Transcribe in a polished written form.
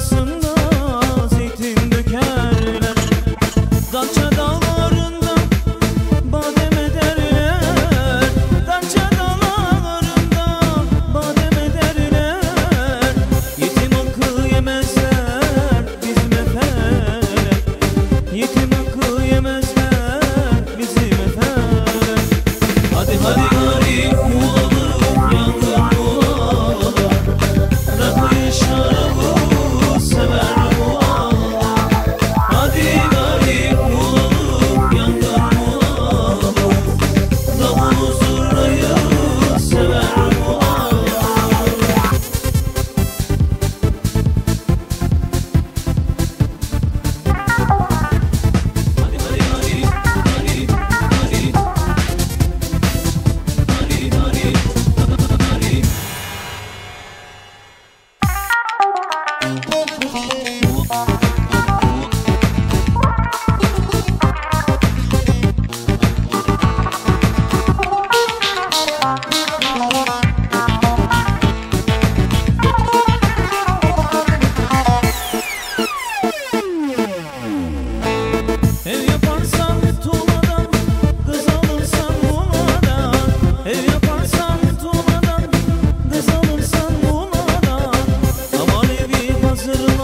arasında zeytin dökerler. Datça dağlarında badem ederler. Datça dağlarında badem ederler. Yetim hakkı yemezler bizim efeler. Yetim hakkı yemezler bizim efeler. Hadi hadi garip bulalım, yangın bulalım. Rakıyı şarabı sever bulalım. Hadi garip bulalım, yangın bulalım. Davulu zurnayı sever bulalım. Hadi hadi garip, garip, garip. Ev yaparsan tuğladan, kız alırsan bunadan. Ev yaparsan tuğladan, kız alırsan bunadan. Aman evi hazırla.